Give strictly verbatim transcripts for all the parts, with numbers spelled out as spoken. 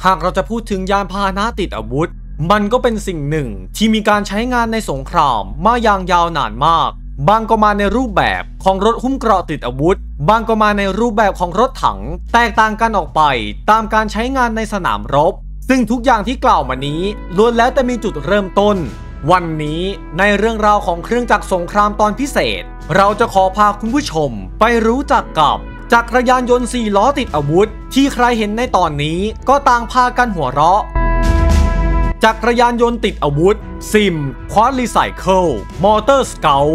หากเราจะพูดถึงยานพาหนะติดอาวุธมันก็เป็นสิ่งหนึ่งที่มีการใช้งานในสงครามมาอย่างยาวนานมากบางก็มาในรูปแบบของรถหุ้มเกราะติดอาวุธบางก็มาในรูปแบบของรถถังแตกต่างกันออกไปตามการใช้งานในสนามรบซึ่งทุกอย่างที่กล่าวมานี้ล้วนแล้วแต่มีจุดเริ่มต้นวันนี้ในเรื่องราวของเครื่องจักรสงครามตอนพิเศษเราจะขอพาคุณผู้ชมไปรู้จักกับจักรยานยนต์สี่ล้อติดอาวุธที่ใครเห็นในตอนนี้ก็ต่างพากันหัวเราะจักรยานยนต์ติดอาวุธซิมควอดรีไซเคิลมอเตอร์สเกล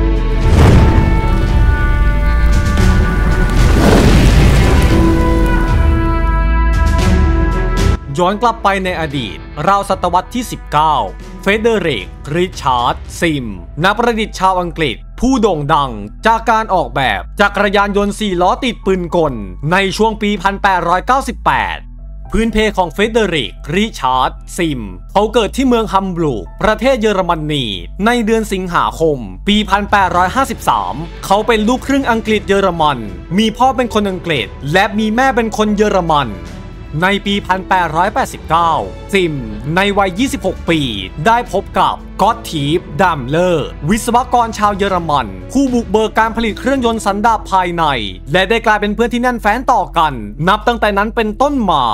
ย้อนกลับไปในอดีตราวศตวรรษที่สิบเก้าเฟเดริกริชาร์ดซิมนักประดิษฐ์ชาวอังกฤษผู้โด่งดังจากการออกแบบจักรยานยนต์สี่ล้อติดปืนกลในช่วงปี หนึ่งพันแปดร้อยเก้าสิบแปด พื้นเพของเฟเดริกริชาร์ดซิมเขาเกิดที่เมืองฮัมบูร์กประเทศเยอรมนีในเดือนสิงหาคมปี หนึ่งพันแปดร้อยห้าสิบสาม เขาเป็นลูกครึ่งอังกฤษเยอรมันมีพ่อเป็นคนอังกฤษและมีแม่เป็นคนเยอรมันในปี หนึ่งพันแปดร้อยแปดสิบเก้า ซิมในวัย ยี่สิบหก ปีได้พบกับก็อตทีฟ ดัมเลอร์วิศวกรชาวเยอรมันผู้บุกเบิกการผลิตเครื่องยนต์สันดาปภายในและได้กลายเป็นเพื่อนที่แน่นแฟ้นต่อกันนับตั้งแต่นั้นเป็นต้นมา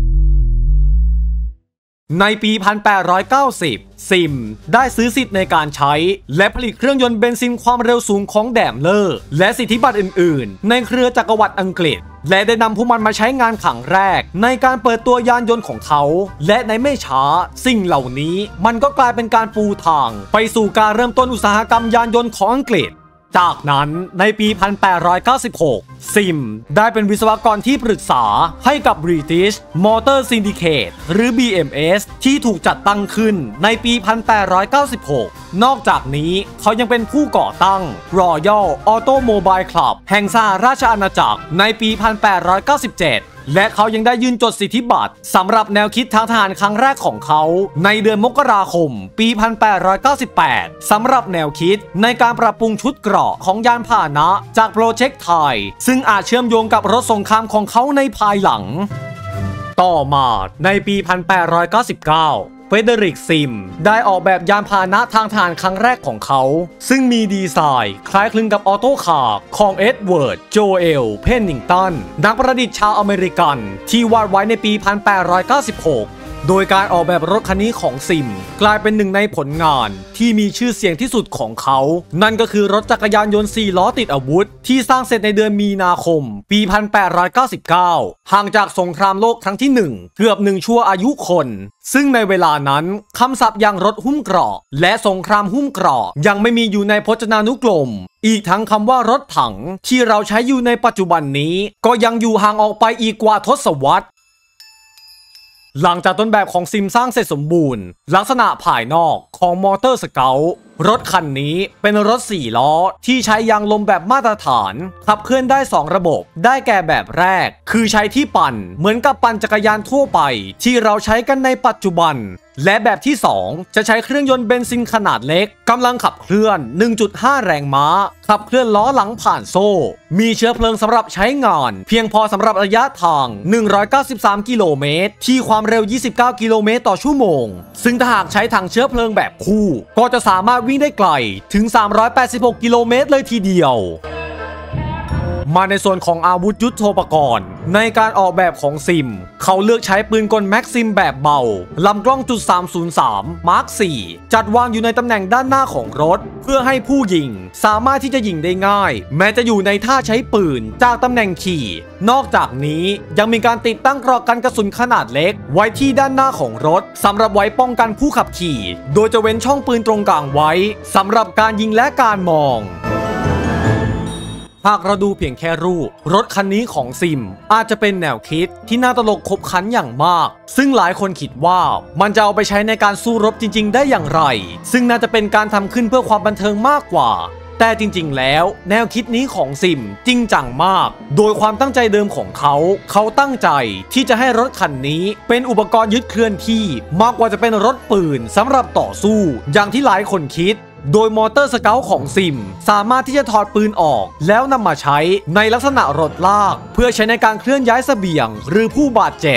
ในปี หนึ่งพันแปดร้อยเก้าสิบ ซิมได้ซื้อสิทธิ์ในการใช้และผลิตเครื่องยนต์เบนซินความเร็วสูงของแดมเลอร์และสิทธิบัตรอื่นๆในเครือจักรวรรดิอังกฤษและได้นำพวกมันมาใช้งานครั้งแรกในการเปิดตัวยานยนต์ของเขาและในไม่ช้าสิ่งเหล่านี้มันก็กลายเป็นการปูทางไปสู่การเริ่มต้นอุตสาหกรรมยานยนต์ของอังกฤษจากนั้นในปี หนึ่งพันแปดร้อยเก้าสิบหก ซิมได้เป็นวิศวกรที่ปรึกษาให้กับ British Motor Syndicate หรือ บี เอ็ม เอส ที่ถูกจัดตั้งขึ้นในปี หนึ่งพันแปดร้อยเก้าสิบหก นอกจากนี้เขายังเป็นผู้ก่อตั้ง Royal Automobile Club แห่งสหราชอาณาจักรในปี หนึ่งพันแปดร้อยเก้าสิบเจ็ดและเขายังได้ยื่นจดสิทธิบัตรสำหรับแนวคิดทางทหารครั้งแรกของเขาในเดือนมกราคมปี หนึ่งพันแปดร้อยเก้าสิบแปด สำหรับแนวคิดในการปรับปรุงชุดเกราะของยานพาหนะจากโปรเจกต์ไทยซึ่งอาจเชื่อมโยงกับรถสงครามของเขาในภายหลังต่อมาในปี หนึ่งพันแปดร้อยเก้าสิบเก้าเฟเดริกซิมได้ออกแบบยานพาหนะทางทหารครั้งแรกของเขาซึ่งมีดีไซน์คล้ายคลึงกับออโต้คาร์ของเอ็ดเวิร์ด โจเอล เพนนิงตันนักประดิษฐ์ชาวอเมริกันที่วาดไว้ในปี หนึ่งพันแปดร้อยเก้าสิบหกโดยการออกแบบรถคันนี้ของซิมกลายเป็นหนึ่งในผลงานที่มีชื่อเสียงที่สุดของเขานั่นก็คือรถจักรยานยนต์สี่ล้อติดอาวุธที่สร้างเสร็จในเดือนมีนาคมปี หนึ่งพันแปดร้อยเก้าสิบเก้า ห่างจากสงครามโลกครั้งที่หนึ่งเกือบหนึ่งชั่วอายุคนซึ่งในเวลานั้นคำศัพท์อย่างรถหุ้มเกราะและสงครามหุ้มเกราะยังไม่มีอยู่ในพจนานุกรมอีกทั้งคำว่ารถถังที่เราใช้อยู่ในปัจจุบันนี้ก็ยังอยู่ห่างออกไปอีกกว่าทศวรรษหลังจากต้นแบบของซิมสร้างเสร็จสมบูรณ์ลักษณะภายนอกของมอเตอร์สเกลรถคันนี้เป็นรถสี่ล้อที่ใช้ยางลมแบบมาตรฐานขับเคลื่อนได้สองระบบได้แก่แบบแรกคือใช้ที่ปั่นเหมือนกับปั่นจักรยานทั่วไปที่เราใช้กันในปัจจุบันและแบบที่สองจะใช้เครื่องยนต์เบนซินขนาดเล็กกำลังขับเคลื่อน หนึ่งจุดห้า แรงม้าขับเคลื่อนล้อหลังผ่านโซ่มีเชื้อเพลิงสำหรับใช้งานเพียงพอสำหรับระยะทางหนึ่งร้อยเก้าสิบสามกิโลเมตรที่ความเร็วยี่สิบเก้ากิโลเมตรต่อชั่วโมงซึ่งถ้าหากใช้ถังเชื้อเพลิงแบบคู่ก็จะสามารถวิ่งได้ไกลถึงสามร้อยแปดสิบหกกิโลเมตรเลยทีเดียวมาในส่วนของอาวุธยุทโธปกรณ์ในการออกแบบของซิมเขาเลือกใช้ปืนกลแม็กซิมแบบเบาลำกล้องจุดสามศูนย์สาม มาร์ค สี่จัดวางอยู่ในตำแหน่งด้านหน้าของรถเพื่อให้ผู้ยิงสามารถที่จะยิงได้ง่ายแม้จะอยู่ในท่าใช้ปืนจากตำแหน่งขี่นอกจากนี้ยังมีการติดตั้งกรอกกันกระสุนขนาดเล็กไว้ที่ด้านหน้าของรถสำหรับไว้ป้องกันผู้ขับขี่โดยจะเว้นช่องปืนตรงกลางไว้สำหรับการยิงและการมองหากเราดูเพียงแค่รูปรถคันนี้ของซิมอาจจะเป็นแนวคิดที่น่าตลกขบขันอย่างมากซึ่งหลายคนคิดว่ามันจะเอาไปใช้ในการสู้รบจริงๆได้อย่างไรซึ่งน่าจะเป็นการทำขึ้นเพื่อความบันเทิงมากกว่าแต่จริงๆแล้วแนวคิดนี้ของซิมจริงจังมากโดยความตั้งใจเดิมของเขาเขาตั้งใจที่จะให้รถคันนี้เป็นอุปกรณ์ยึดเคลื่อนที่มากกว่าจะเป็นรถปืนสำหรับต่อสู้อย่างที่หลายคนคิดโดยมอเตอร์สเกลของซิมสามารถที่จะถอดปืนออกแล้วนำมาใช้ในลักษณะรถลากเพื่อใช้ในการเคลื่อนย้ายเสบียงหรือผู้บาดเจ็บ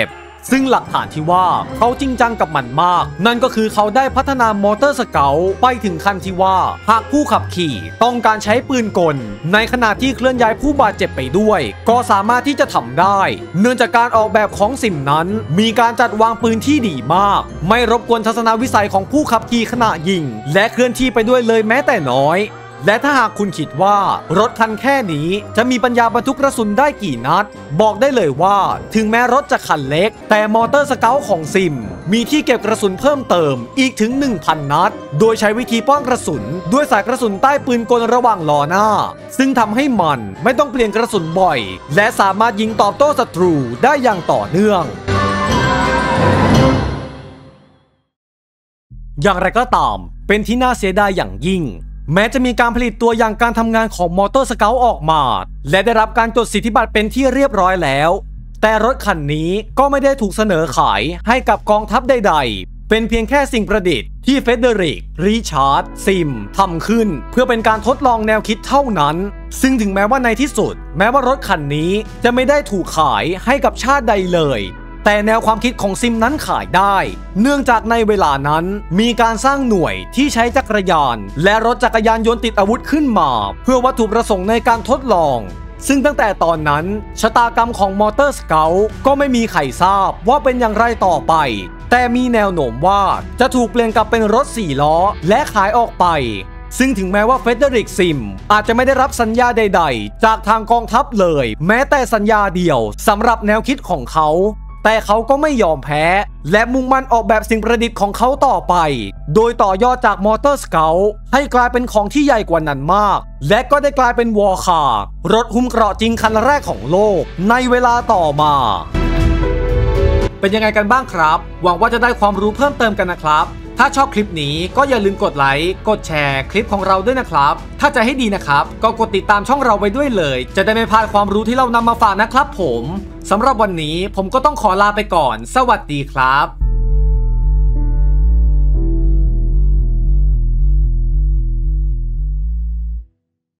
ซึ่งหลักฐานที่ว่าเขาจริงจังกับมันมากนั่นก็คือเขาได้พัฒนามอเตอร์สเกลไปถึงขั้นที่ว่าหากผู้ขับขี่ต้องการใช้ปืนกลในขณะที่เคลื่อนย้ายผู้บาดเจ็บไปด้วยก็สามารถที่จะทำได้เนื่องจากการออกแบบของซิมนั้นมีการจัดวางปืนที่ดีมากไม่รบกวนทัศนวิสัยของผู้ขับขี่ขณะยิงและเคลื่อนที่ไปด้วยเลยแม้แต่น้อยและถ้าหากคุณคิดว่ารถคันแค่นี้จะมีปัญญาบรรทุกกระสุนได้กี่นัดบอกได้เลยว่าถึงแม้รถจะคันเล็กแต่มอเตอร์สเกลของซิมมีที่เก็บกระสุนเพิ่มเติมอีกถึง หนึ่งพัน นัดโดยใช้วิธีป้องกระสุนด้วยสายกระสุนใต้ปืนกลระหว่างล้อหน้าซึ่งทำให้มันไม่ต้องเปลี่ยนกระสุนบ่อยและสามารถยิงตอบโต้ศัตรูได้อย่างต่อเนื่องอย่างไรก็ตามเป็นที่น่าเสียดายอย่างยิ่งแม้จะมีการผลิตตัวอย่างการทำงานของมอเตอร์สเกลออกมาและได้รับการจดสิทธิบัตรเป็นที่เรียบร้อยแล้วแต่รถคันนี้ก็ไม่ได้ถูกเสนอขายให้กับกองทัพใดๆเป็นเพียงแค่สิ่งประดิษฐ์ที่เฟเดริก ริชาร์ด ซิมทำขึ้นเพื่อเป็นการทดลองแนวคิดเท่านั้นซึ่งถึงแม้ว่าในที่สุดแม้ว่ารถคันนี้จะไม่ได้ถูกขายให้กับชาติใดเลยแต่แนวความคิดของซิมนั้นขายได้เนื่องจากในเวลานั้นมีการสร้างหน่วยที่ใช้จักรยานและรถจักรยานยนต์ติดอาวุธขึ้นมาเพื่อวัตถุประสงค์ในการทดลองซึ่งตั้งแต่ตอนนั้นชะตากรรมของมอเตอร์สเกลก็ไม่มีใครทราบว่าเป็นอย่างไรต่อไปแต่มีแนวโน้มว่าจะถูกเปลี่ยนกลับเป็นรถสี่ล้อและขายออกไปซึ่งถึงแม้ว่าเฟเดริก ซิมอาจจะไม่ได้รับสัญญาใดๆจากทางกองทัพเลยแม้แต่สัญญาเดียวสำหรับแนวคิดของเขาแต่เขาก็ไม่ยอมแพ้และมุ่งมั่นออกแบบสิ่งประดิษฐ์ของเขาต่อไปโดยต่อยอดจากมอเตอร์สเกลให้กลายเป็นของที่ใหญ่กว่านั้นมากและก็ได้กลายเป็นวอร์คาร์รถหุ้มเกราะจริงคันแรกของโลกในเวลาต่อมาเป็นยังไงกันบ้างครับหวังว่าจะได้ความรู้เพิ่มเติมกันนะครับถ้าชอบคลิปนี้ก็อย่าลืมกดไลค์กดแชร์คลิปของเราด้วยนะครับถ้าจะให้ดีนะครับก็กดติดตามช่องเราไว้ด้วยเลยจะได้ไม่พลาดความรู้ที่เรานำมาฝากนะครับผมสำหรับวันนี้ผมก็ต้องขอลาไปก่อนสวัสดีครับ